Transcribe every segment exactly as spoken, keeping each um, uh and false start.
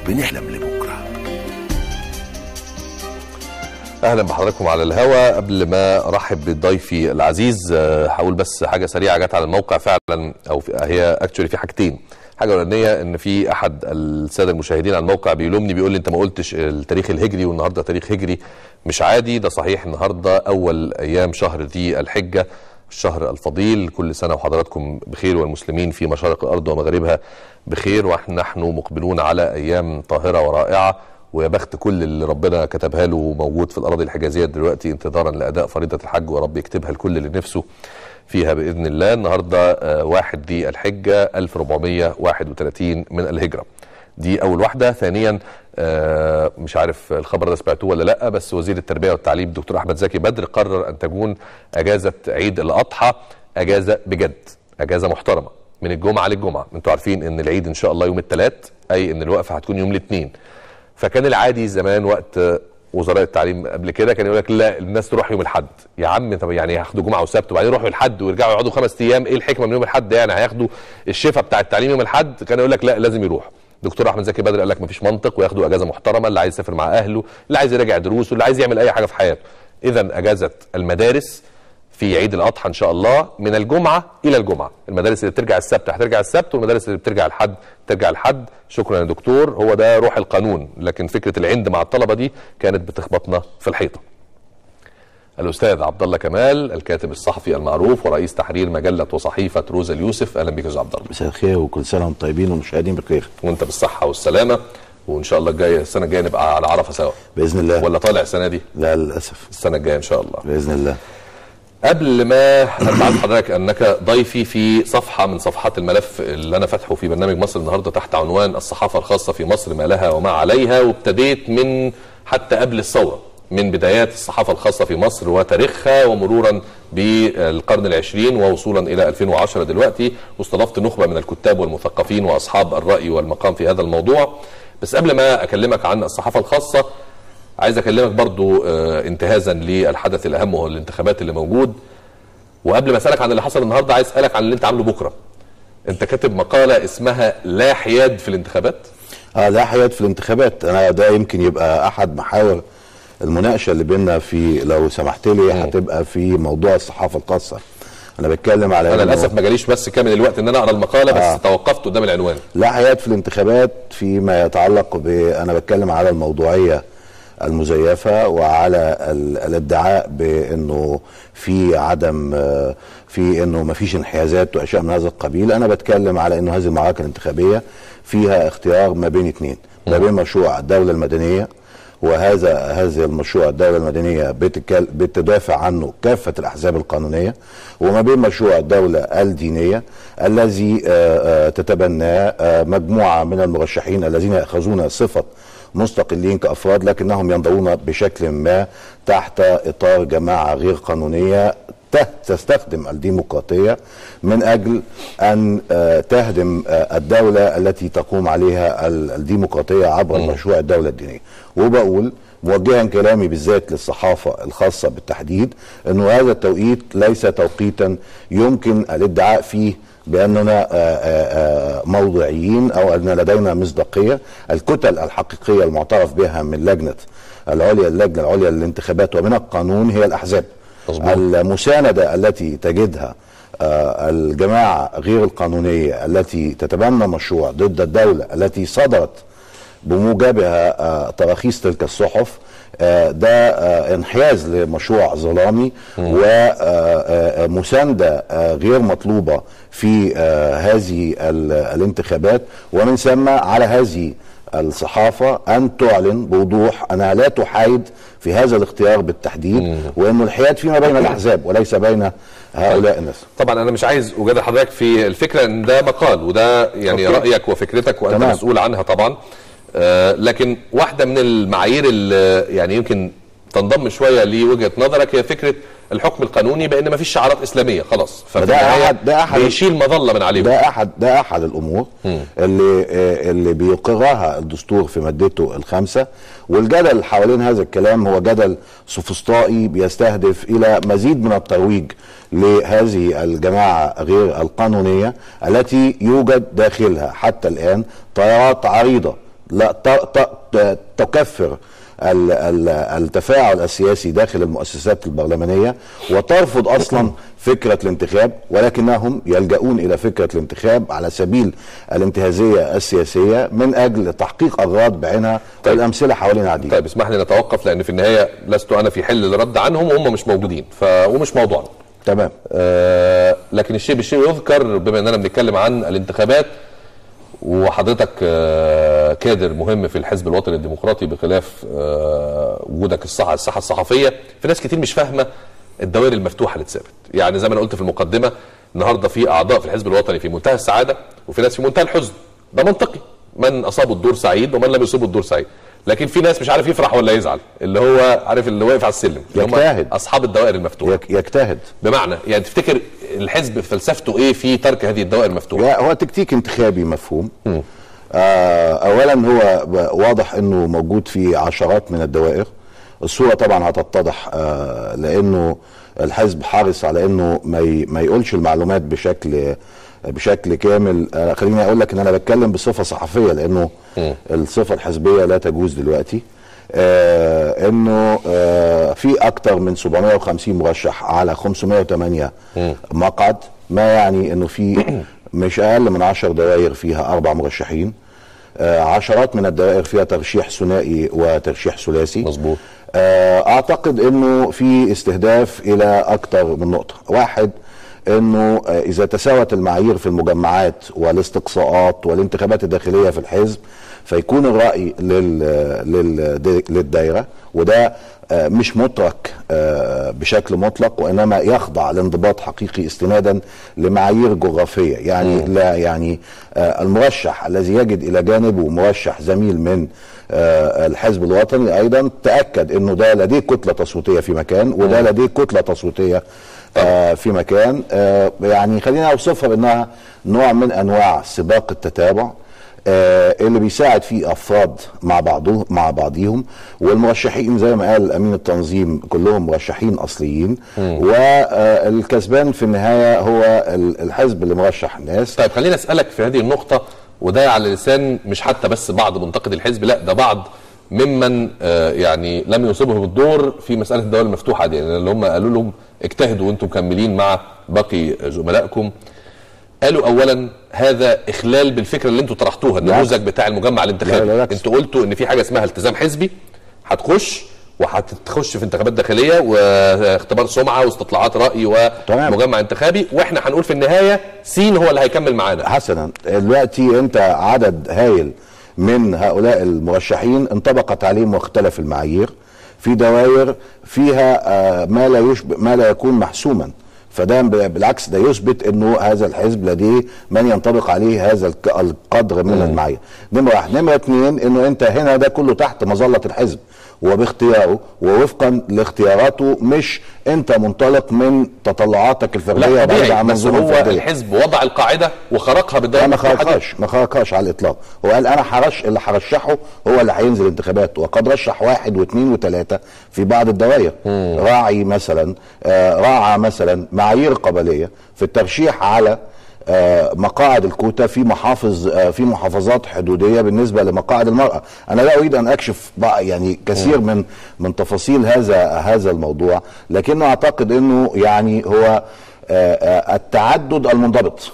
بنحلم لبكرة. اهلا بحضراتكم على الهوا. قبل ما ارحب بضيفي العزيز هقول بس حاجه سريعه جت على الموقع فعلا، او هي اكشولي في حاجتين. حاجه اولانيه ان في احد الساده المشاهدين على الموقع بيلومني بيقول لي انت ما قلتش التاريخ الهجري والنهارده تاريخ هجري مش عادي. ده صحيح، النهارده اول ايام شهر ذي الحجه، الشهر الفضيل. كل سنه وحضراتكم بخير والمسلمين في مشارق الارض ومغاربها بخير، ونحن مقبلون على ايام طاهره ورائعه، ويا بخت كل اللي ربنا كتبها له موجود في الاراضي الحجازيه دلوقتي انتظارا لاداء فريضه الحج، ورب يكتبها لكل اللي نفسه فيها باذن الله. النهارده واحد ذي الحجه ألف وأربعمائة وواحد وثلاثين من الهجره. دي اول واحده. ثانيا مش عارف الخبر ده سمعتوه ولا لا، بس وزير التربيه والتعليم الدكتور احمد زكي بدر قرر ان تكون اجازه عيد الاضحى اجازه بجد، اجازه محترمه من الجمعه للجمعه. انتوا عارفين ان العيد ان شاء الله يوم الثلاث، اي ان الوقفه هتكون يوم الاثنين. فكان العادي زمان وقت وزراء التعليم قبل كده كان يقول لك لا الناس تروح يوم الاحد. يا عم طب يعني هياخدوا جمعه وسبت وبعدين يروحوا الحد ويرجعوا يقعدوا خمس ايام، ايه الحكمه من يوم الاحد؟ يعني هياخدوا الشفا بتاع التعليم يوم الاحد؟ كان يقول لك لا لازم يروح. دكتور احمد زكي بدر قال لك مفيش منطق، وياخدوا اجازه محترمه، اللي عايز يسافر مع اهله، اللي عايز يراجع دروسه، اللي عايز يعمل اي حاجه في حياته. اذا اجازه المدارس في عيد الاضحى ان شاء الله من الجمعه الى الجمعه. المدارس اللي بترجع السبت هترجع السبت، والمدارس اللي بترجع الحد ترجع الحد. شكرا يا دكتور، هو ده روح القانون، لكن فكره العند مع الطلبه دي كانت بتخبطنا في الحيطه. الاستاذ عبد الله كمال الكاتب الصحفي المعروف ورئيس تحرير مجله وصحيفه روزا اليوسف، اهلا بك يا عبد الله. مساء الخير وكل سنه وانتم طيبين والمشاهدين بخير. وانت بالصحه والسلامه، وان شاء الله الجايه السنه الجايه نبقى على عرفه سوا باذن الله. ولا طالع السنه دي؟ لا للاسف السنه الجايه ان شاء الله باذن الله. قبل ما ابعت حضرتك انك ضيفي في صفحه من صفحات الملف اللي انا فاتحه في برنامج مصر النهارده تحت عنوان الصحافه الخاصه في مصر ما لها وما عليها، وابتديت من حتى قبل الثوره، من بدايات الصحافه الخاصه في مصر وتاريخها ومرورا بالقرن العشرين ووصولا الى ألفين وعشرة دلوقتي، واستضفت نخبه من الكتاب والمثقفين واصحاب الراي والمقام في هذا الموضوع. بس قبل ما اكلمك عن الصحافه الخاصه عايز اكلمك برضو انتهازا للحدث الاهم وهو الانتخابات اللي موجود. وقبل ما اسالك عن اللي حصل النهارده عايز اسالك عن اللي انت عامله بكره. انت كاتب مقاله اسمها لا حياد في الانتخابات. اه لا حياد في الانتخابات، انا ده يمكن يبقى احد محاور المناقشه اللي بيننا، في لو سمحت لي هتبقى في موضوع الصحافه الخاصه. انا بتكلم على انا للاسف ما جاليش بس كامل الوقت ان انا اقرا المقاله، بس آه. توقفت قدام العنوان. لا حياد في الانتخابات فيما يتعلق ب انا بتكلم على الموضوعيه المزيفه وعلى الادعاء بانه في عدم في انه ما فيش انحيازات واشياء من هذا القبيل. انا بتكلم على انه هذه المعركه الانتخابيه فيها اختيار ما بين اثنين، ما بين مشروع الدوله المدنيه، وهذا هذا المشروع الدوله المدنيه بتدافع عنه كافه الاحزاب القانونيه، وما بين مشروع الدوله الدينيه الذي تتبناه مجموعه من المرشحين الذين ياخذون صفه مستقلين كأفراد لكنهم ينضوون بشكل ما تحت إطار جماعة غير قانونية تستخدم الديمقراطية من أجل أن تهدم الدولة التي تقوم عليها الديمقراطية عبر مشروع الدولة الدينية. وبقول موجها كلامي بالذات للصحافة الخاصة بالتحديد أنه هذا التوقيت ليس توقيتا يمكن الادعاء فيه بأننا موضوعيين أو أن لدينا مصداقية. الكتل الحقيقية المعترف بها من لجنة العليا اللجنة العليا للانتخابات ومن القانون هي الأحزاب. المساندة التي تجدها الجماعة غير القانونية التي تتبنى مشروع ضد الدولة التي صدرت بموجبها تراخيص تلك الصحف، ده انحياز لمشروع ظلامي ومساندة غير مطلوبة في هذه الانتخابات. ومن ثم على هذه الصحافة أن تعلن بوضوح أنها لا تحايد في هذا الاختيار بالتحديد، وأن الحياد فيما بين الأحزاب وليس بين هؤلاء الناس. طبعا أنا مش عايز أجادل حضرتك في الفكرة أن ده مقال وده يعني أوكي. رأيك وفكرتك وأنت تمام. مسؤول عنها طبعا. آه لكن واحدة من المعايير اللي يعني يمكن تنضم شوية لوجهة نظرك هي فكرة الحكم القانوني بان ما فيش شعارات اسلاميه خلاص، فده احد ده احد بيشيل مظله من عليهم. ده احد ده احد الامور م. اللي اللي بيقرها الدستور في مادته الخامسه. والجدل حوالين هذا الكلام هو جدل سوفسطائي بيستهدف الى مزيد من الترويج لهذه الجماعه غير القانونيه التي يوجد داخلها حتى الان تيارات عريضه لا تكفر التفاعل السياسي داخل المؤسسات البرلمانية وترفض أصلا فكرة الانتخاب، ولكنهم يلجؤون إلى فكرة الانتخاب على سبيل الانتهازية السياسية من أجل تحقيق أغراض بعينها. طيب. والأمثلة حوالينا عديدة. طيب اسمح لي نتوقف، لأن في النهاية لست أنا في حل الرد عنهم وهم مش موجودين، ف... ومش موضوعنا. تمام. آه لكن الشيء بالشيء يذكر، بما أننا بنتكلم عن الانتخابات وحضرتك آه كادر مهم في الحزب الوطني الديمقراطي بخلاف آه وجودك الصحة الساحة الصحفية، في ناس كتير مش فاهمة الدوائر المفتوحة اللي اتثبت. يعني زي ما انا قلت في المقدمة، النهارده في اعضاء في الحزب الوطني في منتهى السعادة وفي ناس في منتهى الحزن. ده منطقي، من اصابه الدور سعيد ومن لم يصيبه الدور سعيد. لكن في ناس مش عارف يفرح ولا يزعل، اللي هو عارف اللي واقف على السلم، يجتهد، اصحاب الدوائر المفتوحة. يجتهد. بمعنى يعني تفتكر الحزب فلسفته ايه في ترك هذه الدوائر المفتوحة؟ هو تكتيك انتخابي مفهوم. م. آه اولا هو واضح انه موجود في عشرات من الدوائر. الصورة طبعا هتتضح آه لانه الحزب حارس على انه ما ما يقولش المعلومات بشكل بشكل كامل. آه خليني اقول لك ان انا بتكلم بصفة صحفية، لانه م. الصفة الحزبية لا تجوز دلوقتي. آه انه آه في اكتر من سبعمائة وخمسين مرشح على خمسمائة وثمانية م. مقعد، ما يعني انه في مش اقل من عشر دوائر فيها اربع مرشحين. آه عشرات من الدوائر فيها ترشيح ثنائي وترشيح ثلاثي. مظبوط. آه اعتقد انه في استهداف الى اكتر من نقطة. واحد، انه آه اذا تساوت المعايير في المجمعات والاستقصاءات والانتخابات الداخلية في الحزب، فيكون الرأي لل لل للدائرة، وده آه مش مترك آه بشكل مطلق، وانما يخضع لانضباط حقيقي استنادا لمعايير جغرافية. يعني م. لا يعني آه المرشح الذي يجد الى جانبه مرشح زميل من آه الحزب الوطني ايضا تأكد انه ده لديه كتلة تصويتية في مكان، وده م. لديه كتلة تصويتيه آه في مكان. آه يعني خلينا اوصفها بانها نوع من انواع سباق التتابع آه اللي بيساعد فيه افراد مع بعضهم مع بعضهم، والمرشحين زي ما قال امين التنظيم كلهم مرشحين اصليين، والكسبان في النهايه هو الحزب اللي مرشح الناس. طيب خلينا اسالك في هذه النقطه، وده على لسان مش حتى بس بعض منتقد الحزب، لا ده بعض ممن آه يعني لم يصيبه بالدور في مساله الدوائر المفتوحه دي، يعني اللي هم قالوا لهم اجتهدوا وانتم مكملين مع باقي زملائكم. قالوا اولا هذا اخلال بالفكره اللي انتم طرحتوها، النموذج بتاع المجمع الانتخابي. انتوا قلتوا ان في حاجه اسمها التزام حزبي، هتخش وهتخش في انتخابات داخليه واختبار سمعه واستطلاعات راي ومجمع انتخابي، واحنا هنقول في النهايه سين هو اللي هيكمل معانا. حسنا، دلوقتي انت عدد هائل من هؤلاء المرشحين انطبقت عليهم واختلف المعايير في دوائر فيها ما لا يشبه ما لا يكون محسوما، فده بالعكس ده يثبت انه هذا الحزب لديه من ينطبق عليه هذا القدر من المعايير. نمره واحد. نمره اثنين، انه انت هنا ده كله تحت مظله الحزب وباختياره ووفقا لاختياراته، مش انت منطلق من تطلعاتك الفرديه بعيد عن منظومه الفرديه. الحزب وضع القاعده وخرقها بالدوائر ما خرقهاش ما خرقهاش على الاطلاق. هو قال انا حرش اللي هرشحه هو اللي هينزل انتخابات، وقد رشح واحد واثنين وثلاثه في بعض الدوائر. مم. راعي مثلا آه راعى مثلا معايير قبليه في الترشيح على آه مقاعد الكوتا في محافظ آه في محافظات حدوديه بالنسبه لمقاعد المراه. انا لا اريد ان اكشف يعني كثير م. من من تفاصيل هذا هذا الموضوع، لكنه اعتقد انه يعني هو آه آه التعدد المنضبط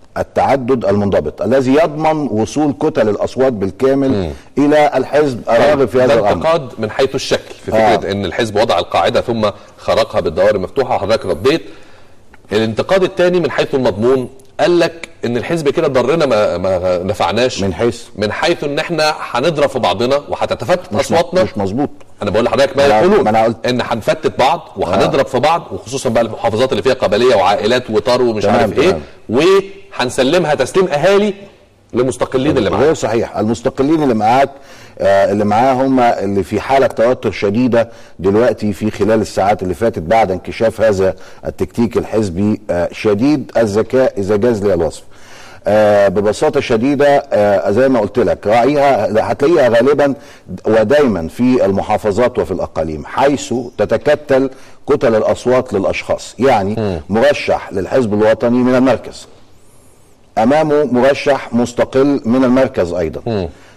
التعدد المنضبط الذي يضمن وصول كتل الاصوات بالكامل م. الى الحزب الراغب في هذا الامر. انتقاد من حيث الشكل في فكره آه. ان الحزب وضع القاعده ثم خرقها بالدوائر المفتوحه، وحضرتك رديت. الانتقاد الثاني من حيث المضمون، قال لك ان الحزب كده ضرنا ما, ما نفعناش من حيث من حيث ان احنا هنضرب في بعضنا وهتتفتت اصواتنا. مش مظبوط. انا بقول لحضرتك ما يقولون ان هنفتت بعض وهنضرب في بعض، وخصوصا بقى المحافظات اللي فيها قبليه وعائلات وطار ومش عارف ايه، وهنسلمها تسليم اهالي للمستقلين اللي معاك. غير صحيح. المستقلين اللي معاك آه اللي معاه هم اللي في حاله توتر شديده دلوقتي في خلال الساعات اللي فاتت بعد انكشاف هذا التكتيك الحزبي آه شديد الذكاء اذا جاز لي الوصف. آه ببساطه شديده آه زي ما قلت لك، راعيها هتلاقيها غالبا ودايما في المحافظات وفي الاقاليم حيث تتكتل كتل الاصوات للاشخاص. يعني م. مرشح للحزب الوطني من المركز امامه مرشح مستقل من المركز ايضا، م.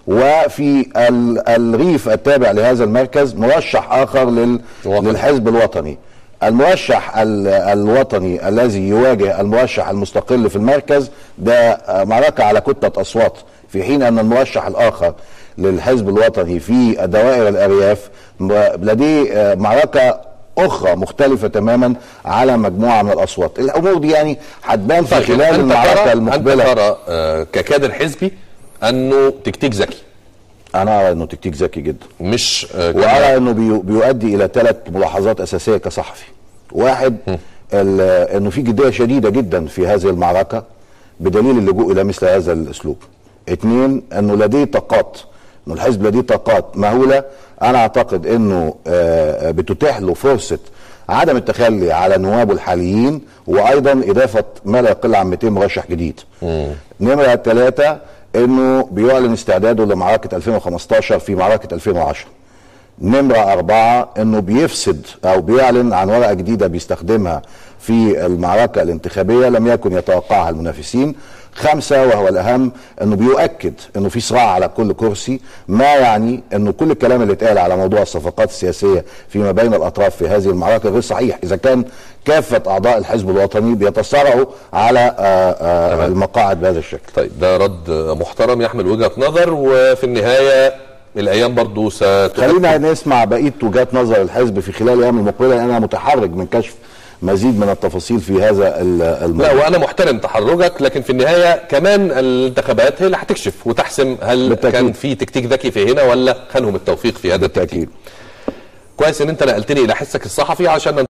وفي الريف التابع لهذا المركز مرشح اخر لل... للحزب الوطني. المرشح الوطني الذي يواجه المرشح المستقل في المركز ده معركة على كتلة أصوات، في حين أن المرشح الآخر للحزب الوطني في دوائر الأرياف لديه معركة أخرى مختلفة تماما على مجموعة من الأصوات. الأمور دي يعني هتبان في خلال المعركة المقبلة. أنت ترى ككادر حزبي أنه تكتيك ذكي؟ أنا أرى أنه تكتيك ذكي جدا، مش وأرى أنه بيؤدي إلى ثلاث ملاحظات أساسية كصحفي. واحد، أنه في جدية شديدة جدا في هذه المعركة بدليل اللجوء إلى مثل هذا الأسلوب. اثنين، أنه لديه طاقات، أنه الحزب لديه طاقات مهولة. أنا أعتقد أنه بتتيح له فرصة عدم التخلي على نوابه الحاليين، وأيضا إضافة ما لا يقل عن مئتين مرشح جديد. نمرة ثلاثة، انه بيعلن استعداده لمعركة ألفين وخمستاشر في معركة ألفين وعشرة. نمرة أربعة، انه بيفسد او بيعلن عن ورقة جديدة بيستخدمها في المعركة الانتخابية لم يكن يتوقعها المنافسين. خمسة وهو الأهم، انه بيؤكد انه في صراع على كل كرسي، ما يعني انه كل الكلام اللي اتقال على موضوع الصفقات السياسية فيما بين الأطراف في هذه المعركة غير صحيح، إذا كان كافة أعضاء الحزب الوطني بيتصارعوا على آآ آآ المقاعد بهذا الشكل. طيب ده رد محترم يحمل وجهة نظر، وفي النهاية الأيام برضو ستكتب. خلينا نسمع بقية وجهات نظر الحزب في خلال الأيام المقبلة. أنا متحرج من كشف مزيد من التفاصيل في هذا الموضوع. لا، وانا محترم تحرجك، لكن في النهايه كمان الانتخابات هي اللي هتكشف وتحسم هل بالتأكيد كان في تكتيك ذكي في هنا ولا خانهم التوفيق في هذا التكتيك. كويس ان انت نقلتني الى حسك الصحفي عشان